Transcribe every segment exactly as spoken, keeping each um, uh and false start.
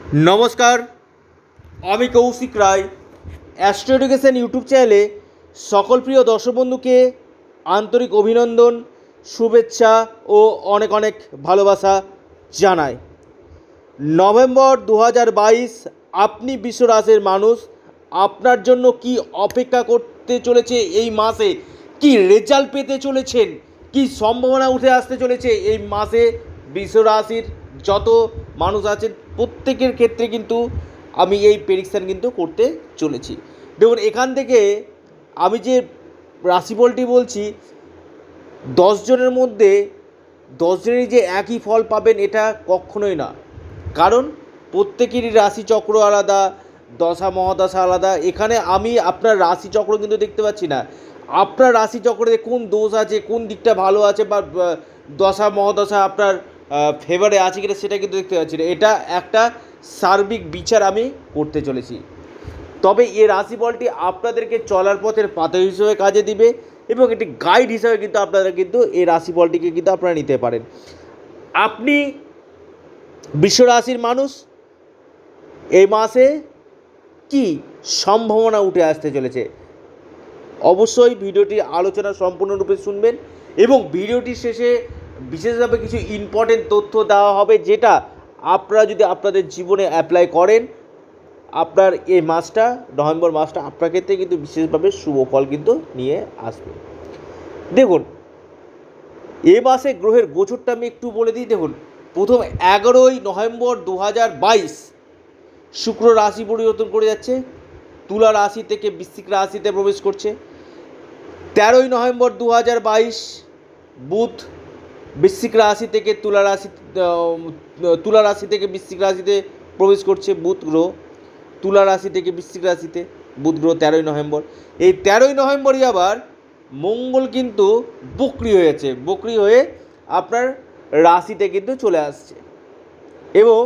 নমস্কার, আমি Koushik Roy. Astro education YouTube চ্যানেলে সকল প্রিয় দর্শক বন্ধুকে আন্তরিক অভিনন্দন, শুভেচ্ছা ও অনেক অনেক ভালোবাসা জানাই। নভেম্বর দু হাজার বাইশ, আপনি বিশ্ব রাশির মানুষ, আপনার জন্য কি অপেক্ষা করতে চলেছে এই মাসে, কি রেজাল্ট পেতে চলেছেন, কি সম্ভাবনা উঠে আসতে চলেছে এই মাসে বিশ্ব রাশির যত মানুষ আছেন প্রত্যেকের ক্ষেত্রে কিন্তু আমি এই প্রেডিকশান কিন্তু করতে চলেছি। দেখুন, এখান থেকে আমি যে রাশিফলটি বলছি, দশ জনের মধ্যে দশ জনেরই যে একই ফল পাবেন এটা কখনোই না, কারণ প্রত্যেকেরই রাশিচক্র আলাদা, দশা মহাদশা আলাদা। এখানে আমি আপনার রাশিচক্র কিন্তু দেখতে পাচ্ছি না, আপনার রাশিচক্রে কোন দোষ আছে, কোন দিকটা ভালো আছে, বা দশা মহাদশা আপনার ফেভারে আছে কিনা সেটা কিন্তু দেখতে পাচ্ছি না। এটা একটা সার্বিক বিচার আমি করতে চলেছি। তবে এই রাশিফলটি আপনাদেরকে চলার পথের পাতা হিসেবে কাজে দিবে এবং একটি গাইড হিসাবে কিন্তু আপনারা কিন্তু এই রাশিফলটিকে কিন্তু আপনারা নিতে পারেন। আপনি বিশ্ব রাশির মানুষ, এই মাসে কি সম্ভাবনা উঠে আসতে চলেছে, অবশ্যই ভিডিওটির আলোচনা সম্পূর্ণরূপে শুনবেন এবং ভিডিওটির শেষে বিশেষভাবে কিছু ইম্পর্টেন্ট তথ্য দেওয়া হবে, যেটা আপনারা যদি আপনাদের জীবনে অ্যাপ্লাই করেন, আপনার এই মাসটা, নভেম্বর মাসটা আপনার ক্ষেত্রে কিন্তু বিশেষভাবে শুভ ফল কিন্তু নিয়ে আসবে। দেখুন, এ মাসে গ্রহের গোচরটা আমি একটু বলে দিই। দেখুন, প্রথম এগারোই নভেম্বর দু হাজার বাইশ শুক্র রাশি পরিবর্তন করে যাচ্ছে, তুলা রাশি থেকে বৃশ্চিক রাশিতে প্রবেশ করছে। তেরোই নভেম্বর দু হাজার বাইশ বুধ বৃশ্চিক রাশি থেকে তুলা রাশি তুলা রাশি থেকে বৃশ্চিক রাশিতে প্রবেশ করছে। বুধ গ্রহ তুলা রাশি থেকে বৃশ্চিক রাশিতে, বুধ গ্রহ তেরোই নভেম্বর। এই তেরোই নভেম্বরই আবার মঙ্গল কিন্তু বক্রি হয়েছে, বক্রি হয়ে আপনার রাশিতে কিন্তু চলে আসছে। এবং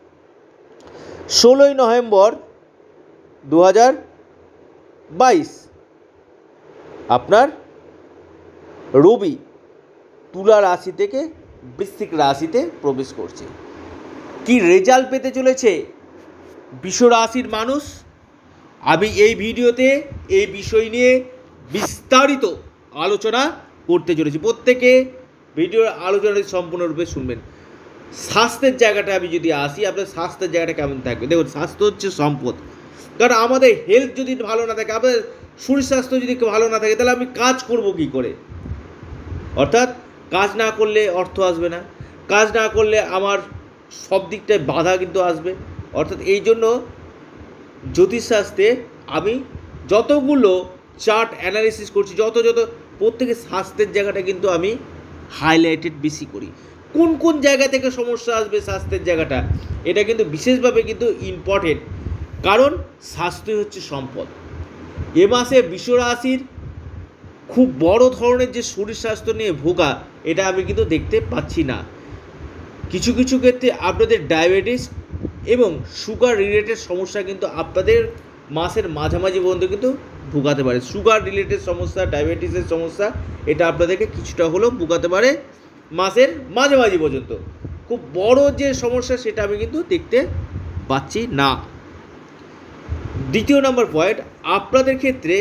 ষোলোই নভেম্বর দু হাজার বাইশ আপনার রবি তুলা রাশি থেকে বৃশ্চিক রাশিতে প্রবেশ করছে। কি রেজাল্ট পেতে চলেছে বিশ্ব রাশির মানুষ, আমি এই ভিডিওতে এই বিষয় নিয়ে বিস্তারিত আলোচনা করতে চলেছি। প্রত্যেকে ভিডিওর আলোচনাটি সম্পূর্ণরূপে শুনবেন। স্বাস্থ্যের জায়গাটা আমি যদি আসি, আপনার স্বাস্থ্যের জায়গাটা কেমন থাকবে? দেখুন, স্বাস্থ্য হচ্ছে সম্পদ, কারণ আমাদের হেলথ যদি ভালো না থাকে, আমাদের শরীর স্বাস্থ্য যদি ভালো না থাকে, তাহলে আমি কাজ করব কি করে? অর্থাৎ কাজ না করলে অর্থ আসবে না, কাজ না করলে আমার সব দিকটায় বাধা কিন্তু আসবে। অর্থাৎ এই জন্য জ্যোতিষশাস্ত্রে আমি যতগুলো চার্ট অ্যানালিসিস করছি, যত যত প্রত্যেকের স্বাস্থ্যের জায়গাটা কিন্তু আমি হাইলাইটেড বেশি করি। কোন কোন জায়গা থেকে সমস্যা আসবে স্বাস্থ্যের জায়গাটা, এটা কিন্তু বিশেষভাবে কিন্তু ইম্পর্টেন্ট, কারণ স্বাস্থ্যই হচ্ছে সম্পদ। এ মাসে বিশ্ব রাশির খুব বড় ধরনের যে শরীর স্বাস্থ্য নিয়ে ভোগা, এটা আমি কিন্তু দেখতে পাচ্ছি না। কিছু কিছু ক্ষেত্রে আপনাদের ডায়াবেটিস এবং সুগার রিলেটেড সমস্যা কিন্তু আপনাদের মাসের মাঝামাঝি পর্যন্ত কিন্তু ভোগাতে পারে। সুগার রিলেটেড সমস্যা, ডায়াবেটিসের সমস্যা, এটা আপনাদেরকে কিছুটা হলেও ভোগাতে পারে মাসের মাঝামাঝি পর্যন্ত। খুব বড় যে সমস্যা সেটা আমি কিন্তু দেখতে পাচ্ছি না। দ্বিতীয় নম্বর পয়েন্ট, আপনাদের ক্ষেত্রে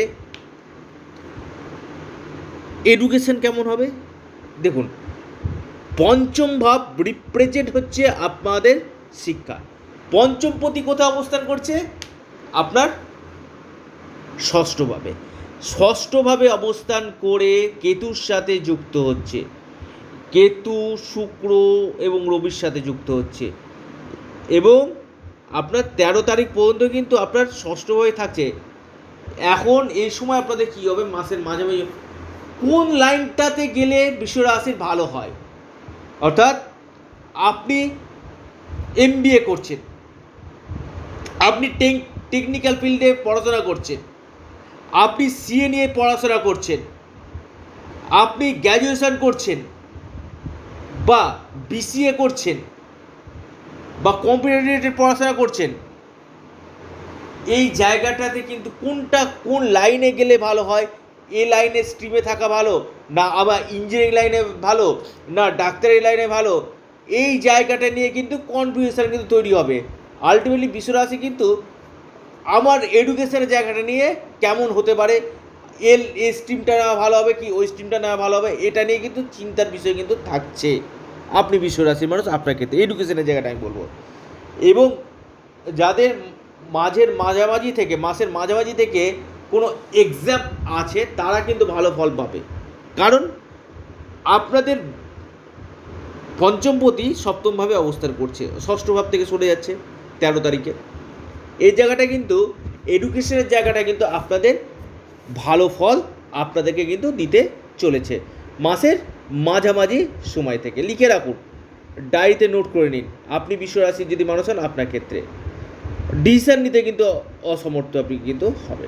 এডুকেশন কেমন হবে? দেখুন, পঞ্চম ভাব রিপ্রেজেন্ট হচ্ছে আপনাদের শিক্ষা। পঞ্চমপতি কোথায় অবস্থান করছে? আপনার ষষ্ঠভাবে। ষষ্ঠভাবে অবস্থান করে কেতুর সাথে যুক্ত হচ্ছে, কেতু শুক্র এবং রবির সাথে যুক্ত হচ্ছে, এবং আপনার তেরো তারিখ পর্যন্ত কিন্তু আপনার ষষ্ঠভাবে থাকছে। এখন এই সময় আপনাদের কী হবে? মাসের মাঝামাঝি কোন লাইনটাতে গেলে বিশ্ব রাশির ভালো হয়? অর্থাৎ আপনি এমবিএ করছেন, আপনি টেকনিক্যাল ফিল্ডে পড়াশোনা করছেন, আপনি সিএ নিয়ে পড়াশোনা করছেন, আপনি গ্র্যাজুয়েশন করছেন, বা বিসিএ করছেন, বা কম্পিউটার রিলেটেড পড়াশোনা করছেন, এই জায়গাটাতে কিন্তু কোনটা কোন লাইনে গেলে ভালো হয়? এ লাইনে স্ট্রিমে থাকা ভালো, না আবার ইঞ্জিনিয়ারিং লাইনে ভালো, না ডাক্তারি লাইনে ভালো? এই জায়গাটা নিয়ে কিন্তু কনফিউশন কিন্তু তৈরি হবে। আলটিমেটলি বিশ্বরাশি কিন্তু আমার এডুকেশনের জায়গাটা নিয়ে কেমন হতে পারে, এল এই স্ট্রিমটা নেওয়া ভালো হবে কি ওই স্ট্রিমটা নেওয়া ভালো হবে, এটা নিয়ে কিন্তু চিন্তার বিষয় কিন্তু থাকছে আপনি বিশ্বরাশির মানুষ আপনার ক্ষেত্রে এডুকেশনের জায়গাটা আমি বলবো। এবং যাদের মাঝের মাঝামাঝি থেকে মাসের মাঝামাঝি থেকে কোনো এক্সাম আছে তারা কিন্তু ভালো ফল পাবে, কারণ আপনাদের পঞ্চমপতি সপ্তমভাবে অবস্থান করছে, ষষ্ঠ ভাব থেকে সরে যাচ্ছে তেরো তারিখে। এই জায়গাটা কিন্তু এডুকেশনের জায়গাটা কিন্তু আপনাদের ভালো ফল আপনাদেরকে কিন্তু দিতে চলেছে মাসের মাঝামাঝি সময় থেকে। লিখে রাখুন, ডায়েরিতে নোট করে নিন, আপনি বিশ্বরাশির যদি মানুষ হন আপনার ক্ষেত্রে ডিসিশন নিতে কিন্তু অসমর্থ আপনি কিন্তু হবেন।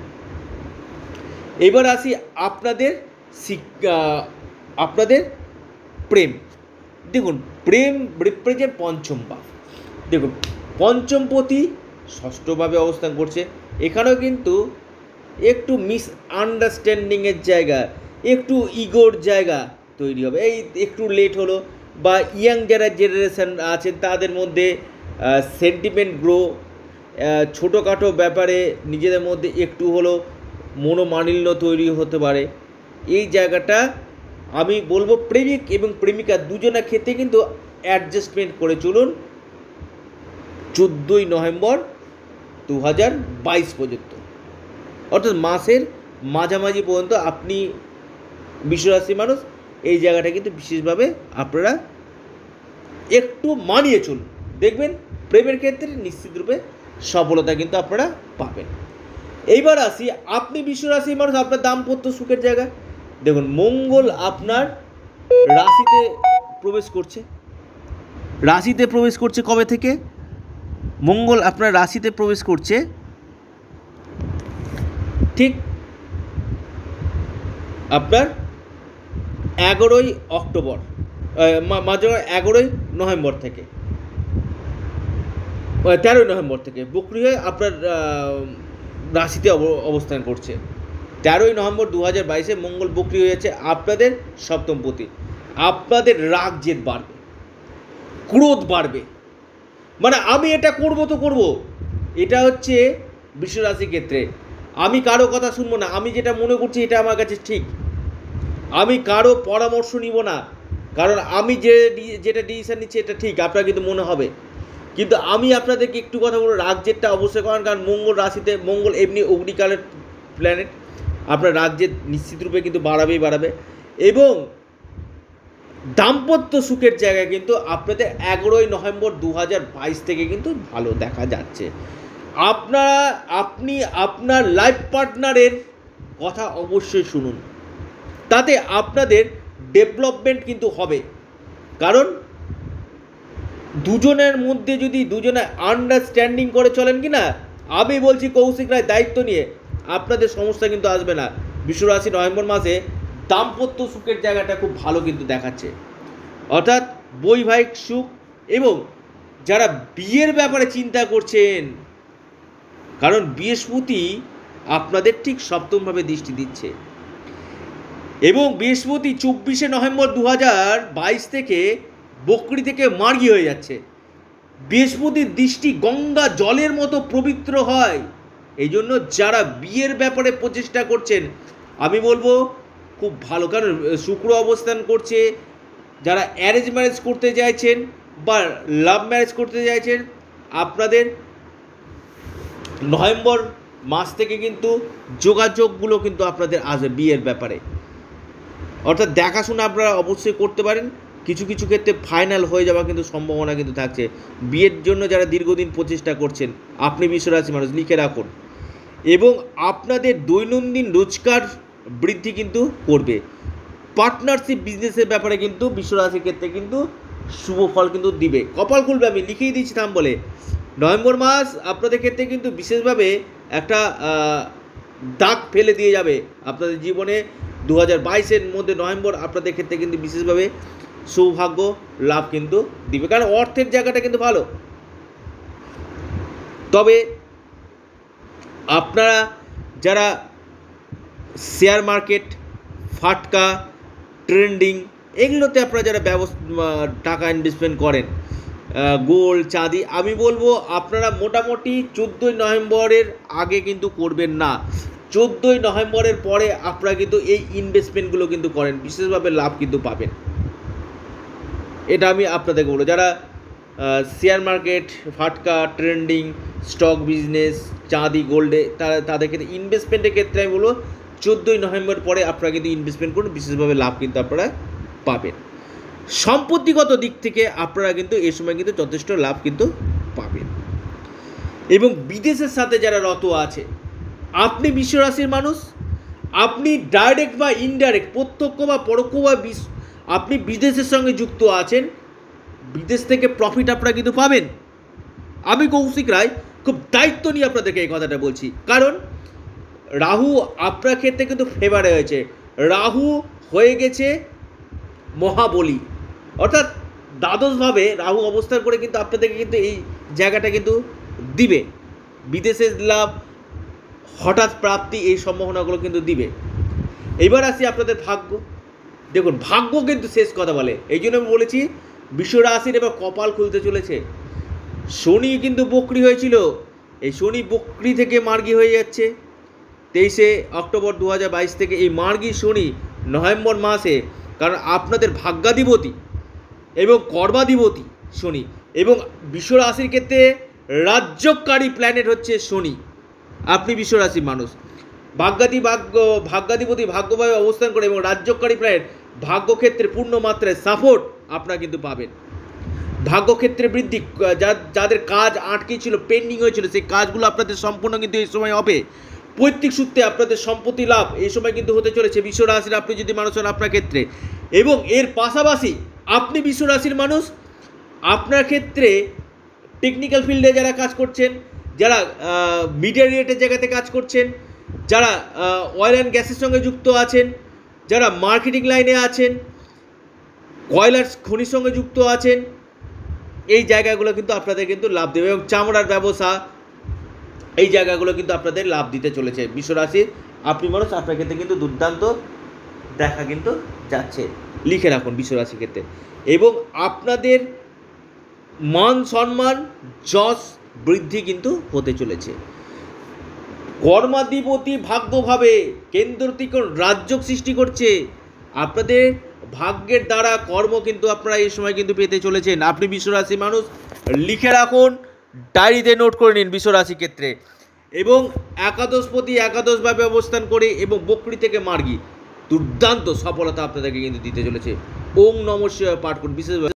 এবার আসি আপনাদের আপনাদের প্রেম। দেখুন প্রেম রিপ্রেজেন্ট পঞ্চম ভাব, দেখুন পঞ্চমপতি ষষ্ঠভাবে অবস্থান করছে, এখানেও কিন্তু একটু মিস আন্ডারস্ট্যান্ডিংয়ের জায়গা, একটু ইগোর জায়গা তৈরি হবে, এই একটু লেট হলো, বা ইয়াং যারা জেনারেশান আছেন তাদের মধ্যে সেন্টিমেন্ট গ্রো, ছোটোখাটো ব্যাপারে নিজেদের মধ্যে একটু হলো মনোমালিন্য তৈরি হতে পারে। এই জায়গাটা আমি বলবো প্রেমিক এবং প্রেমিকা দুজনের ক্ষেত্রে কিন্তু অ্যাডজাস্টমেন্ট করে চলুন চোদ্দোই নভেম্বর দু হাজার বাইশ পর্যন্ত, অর্থাৎ মাসের মাঝামাঝি পর্যন্ত আপনি বিশ্বরাশির মানুষ এই জায়গাটা কিন্তু বিশেষভাবে আপনারা একটু মানিয়ে চলুন, দেখবেন প্রেমের ক্ষেত্রে নিশ্চিতরূপে সফলতা কিন্তু আপনারা পাবেন। এইবার আসি আপনি বিশ্বরাশির মানুষ আপনার দাম্পত্য সুখের জায়গা। দেখুন মঙ্গল আপনার রাশিতে প্রবেশ করছে, রাশিতে প্রবেশ করছে কবে থেকে? মঙ্গল আপনার রাশিতে প্রবেশ করছে ঠিক আপনার এগারোই অক্টোবর মাঝে এগারোই নভেম্বর থেকে তেরোই নভেম্বর থেকে বকরি হয়ে আপনার রাশিতে অবস্থান করছে। তেরোই নভেম্বর দু হাজার বাইশে মঙ্গল বকরি হয়েছে আপনাদের সপ্তমপতি। আপনাদের রাগ জেদ বাড়বে, ক্রোধ বাড়বে, মানে আমি এটা করব তো করব, এটা হচ্ছে বিশ্বরাশির ক্ষেত্রে আমি কারো কথা শুনবো না, আমি যেটা মনে করছি এটা আমার কাছে ঠিক, আমি কারো পরামর্শ নিব না, কারণ আমি যে যেটা ডিসিশন নিচ্ছি এটা ঠিক আপনার কিন্তু মনে হবে, কিন্তু আমি আপনাদেরকে একটু কথা বলবো রাগ জেদটা অবশ্যই করেন, কারণ মঙ্গল রাশিতে, মঙ্গল এমনি অগ্নিকালের প্ল্যানেট, আপনার রাগ জেদ নিশ্চিতরূপে কিন্তু বাড়াবেই বাড়াবে। এবং দাম্পত্য সুখের জায়গায় কিন্তু আপনাদের এগারোই নভেম্বর দু হাজার বাইশ থেকে কিন্তু ভালো দেখা যাচ্ছে। আপনারা আপনি আপনার লাইফ পার্টনারের কথা অবশ্যই শুনুন, তাতে আপনাদের ডেভেলপমেন্ট কিন্তু হবে, কারণ দুজনের মধ্যে যদি দুজনে আন্ডারস্ট্যান্ডিং করে চলেন কি না, আমি বলছি কৌশিক রায় দায়িত্ব নিয়ে, আপনাদের সমস্যা কিন্তু আসবে না। বিশ্বরাশি নভেম্বর মাসে দাম্পত্য সুখের জায়গাটা খুব ভালো কিন্তু দেখাচ্ছে, অর্থাৎ বৈবাহিক সুখ, এবং যারা বিয়ের ব্যাপারে চিন্তা করছেন, কারণ বৃহস্পতি আপনাদের ঠিক সপ্তমভাবে দৃষ্টি দিচ্ছে, এবং বৃহস্পতি চব্বিশে নভেম্বর দু হাজার বাইশ থেকে বকরি থেকে মার্গী হয়ে যাচ্ছে। বৃহস্পতির দৃষ্টি গঙ্গা জলের মতো পবিত্র হয়, এই জন্য যারা বিয়ের ব্যাপারে প্রচেষ্টা করছেন আমি বলবো খুব ভালো, কারণ শুক্র অবস্থান করছে, যারা অ্যারেঞ্জ ম্যারেজ করতে চাইছেন বা লাভ ম্যারেজ করতে চাইছেন, আপনাদের নভেম্বর মাস থেকে কিন্তু যোগাযোগগুলো কিন্তু আপনাদের আসবে বিয়ের ব্যাপারে, অর্থাৎ দেখাশোনা আপনারা অবশ্যই করতে পারেন, কিছু কিছু ক্ষেত্রে ফাইনাল হয়ে যাওয়া কিন্তু সম্ভাবনা কিন্তু থাকছে। বিয়ের জন্য যারা দীর্ঘদিন প্রচেষ্টা করছেন আপনি বিশ্বরাশি মানুষ লিখে রাখুন, এবং আপনাদের দৈনন্দিন রোজগার বৃদ্ধি কিন্তু করবে। পার্টনারশিপ বিজনেসের ব্যাপারে কিন্তু বিশ্বরাশির ক্ষেত্রে কিন্তু শুভ ফল কিন্তু দিবে, কপাল খুলবে, আমি লিখেই দিচ্ছি থাম বলে। নভেম্বর মাস আপনাদের ক্ষেত্রে কিন্তু বিশেষভাবে একটা দাগ ফেলে দিয়ে যাবে আপনাদের জীবনে। দু হাজার বাইশের মধ্যে নভেম্বর আপনাদের ক্ষেত্রে কিন্তু বিশেষভাবে সৌভাগ্য লাভ কিন্তু দিবে, কারণ অর্থের জায়গাটা কিন্তু ভালো। তবে আপনারা যারা শেয়ার মার্কেট, ফাটকা, ট্রেন্ডিং এগুলোতে আপনারা যারা ব্যবস্থা টাকা ইনভেস্টমেন্ট করেন, গোল্ড চাঁদি, আমি বলবো আপনারা মোটামুটি চোদ্দোই নভেম্বরের আগে কিন্তু করবেন না। চোদ্দোই নভেম্বরের পরে আপনারা কিন্তু এই ইনভেস্টমেন্টগুলো কিন্তু করেন, বিশেষভাবে লাভ কিন্তু পাবেন। এটা আমি আপনাদেরকে বলবো, যারা শেয়ার মার্কেট, ফাটকা, ট্রেন্ডিং, স্টক বিজনেস, চাঁদি, গোল্ডে, তারা তাদের ক্ষেত্রে ইনভেস্টমেন্টের ক্ষেত্রে আমি বলবো চোদ্দোই নভেম্বর পরে আপনারা কিন্তু ইনভেস্টমেন্ট করুন, বিশেষভাবে লাভ কিন্তু আপনারা পাবেন। সম্পত্তিগত দিক থেকে আপনারা কিন্তু এই সময় কিন্তু যথেষ্ট লাভ কিন্তু পাবেন। এবং বিদেশের সাথে যারা রত আছে, আপনি বিশ্বরাশির মানুষ, আপনি ডাইরেক্ট বা ইনডাইরেক্ট, প্রত্যক্ষ বা পরোক্ষ বা আপনি বিদেশের সঙ্গে যুক্ত আছেন, বিদেশ থেকে প্রফিট আপনারা কিন্তু পাবেন। আমি কৌশিক রায় খুব দায়িত্ব নিয়ে আপনাদেরকে এই কথাটা বলছি, কারণ রাহু আপনার ক্ষেত্রে কিন্তু ফেভারে হয়েছে। রাহু হয়ে গেছে মহাবলী, অর্থাৎ দ্বাদশভাবে রাহু অবস্থান করে কিন্তু আপনাদেরকে কিন্তু এই জায়গাটা কিন্তু দিবে, বিদেশের লাভ, হঠাৎ প্রাপ্তি, এই সম্ভাবনাগুলো কিন্তু দিবে। এবার আসি আপনাদের ভাগ্য। দেখুন, ভাগ্য কিন্তু শেষ কথা বলে, এই জন্য আমি বলেছি বিশ্ব রাশির এবার কপাল খুলতে চলেছে। শনি কিন্তু বকরি হয়েছিল, এই শনি বকরি থেকে মার্গী হয়ে যাচ্ছে তেইশে অক্টোবর দু হাজার বাইশ থেকে। এই মার্গী শনি নভেম্বর মাসে, কারণ আপনাদের ভাগ্যাধিপতি এবং কর্মাধিপতি শনি, এবং বিশ্ব রাশির ক্ষেত্রে রাজ্যকারী প্ল্যানেট হচ্ছে শনি। আপনি বিশ্ব রাশির মানুষ, ভাগ্যাধি ভাগ্য ভাগ্যাধিপতি ভাগ্যভাবে অবস্থান করে এবং রাজ্যকারী প্ল্যানেট ভাগ্যক্ষেত্রে পূর্ণ মাত্রায় সাপোর্ট আপনারা কিন্তু পাবেন। ভাগ্যক্ষেত্রে বৃদ্ধি, যা যাদের কাজ আটকে ছিল, পেন্ডিং হয়েছিল, সেই কাজগুলো আপনাদের সম্পূর্ণ কিন্তু এই সময় হবে। পৈতৃক সূত্রে আপনাদের সম্পত্তি লাভ এই সময় কিন্তু হতে চলেছে বিশ্ব রাশির আপনি যদি মানুষ হন আপনার ক্ষেত্রে। এবং এর পাশাপাশি আপনি বিশ্ব রাশির মানুষ, আপনার ক্ষেত্রে টেকনিক্যাল ফিল্ডে যারা কাজ করছেন, যারা মিডিয়া রিলেটেড জায়গাতে কাজ করছেন, যারা অয়েল অ্যান্ড গ্যাসের সঙ্গে যুক্ত আছেন, যারা মার্কেটিং লাইনে আছেন, কয়লার খনির সঙ্গে যুক্ত আছেন, এই জায়গাগুলো কিন্তু আপনাদের কিন্তু লাভ দেবে। এবং চামড়ার ব্যবসা, এই জায়গাগুলো কিন্তু আপনাদের লাভ দিতে চলেছে বিশ্ব রাশির আপনি মানুষ, আপনার ক্ষেত্রে কিন্তু দুর্দান্ত দেখা কিন্তু যাচ্ছে। লিখে রাখুন বিশ্ব রাশির ক্ষেত্রে। এবং আপনাদের মান সম্মান যশ বৃদ্ধি কিন্তু হতে চলেছে। কর্মাধিপতি ভাগ্যভাবে কেন্দ্র থেকে রাজ্য সৃষ্টি করছে, আপনাদের ভাগ্যের দ্বারা কর্ম কিন্তু আপনারা এই সময় কিন্তু পেতে চলেছেন। আপনি বিশ্ব রাশির মানুষ, লিখে রাখুন, ডায়েরিতে নোট করে নিন বিশ্ব রাশির ক্ষেত্রে। এবং একাদশপতি একাদশভাবে অবস্থান করে এবং বকরি থেকে মার্গী দুর্দান্ত সফলতা আপনাদেরকে কিন্তু দিতে চলেছে। ওম নমঃ শিবায় পাঠ করুন বিশেষভাবে।